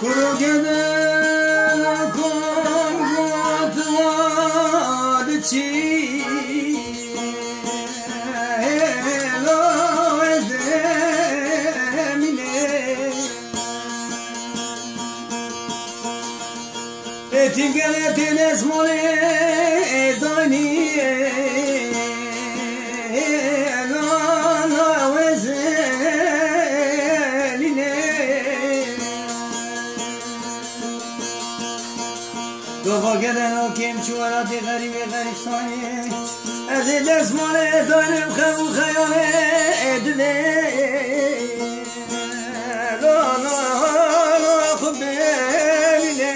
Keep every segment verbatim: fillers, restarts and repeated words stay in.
Kurogeden kongotuadı çiğelo ezemine Etin geletin esmole daniye دوبا گدن و کم چوراتی غریب غریبستانی از دستمانه دانم خمو خیانه ادله لا لا لا خوب ببینه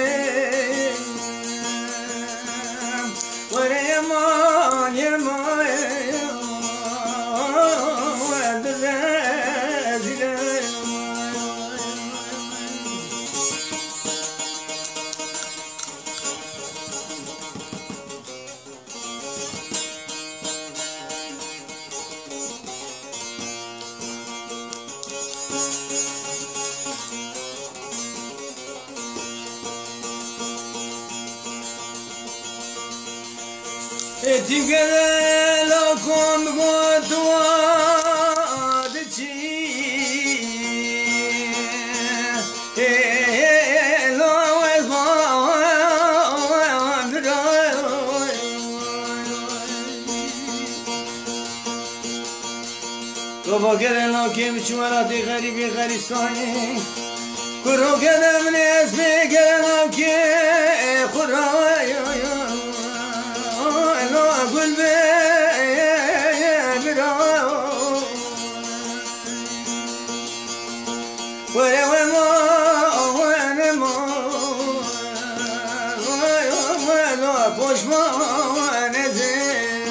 وره یمان یمان Etim gele lo kon gotua de chi lo es mo lo ba gele lo kim chwara de garibi garistani kuro gele mne esme gele lo ke khura قلبي براو ويا وما وانا ما وانا خوش ما وانا زين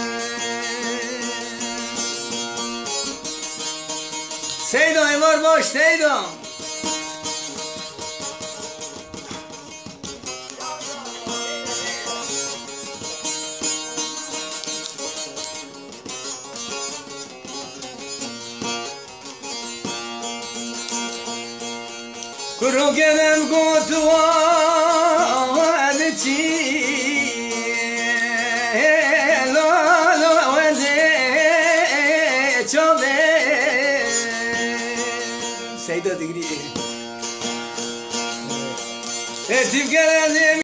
سيدا يمر باش سيدا Kuro gelem gotuadı çiğelo eze çove Seyda digri Etim gelezim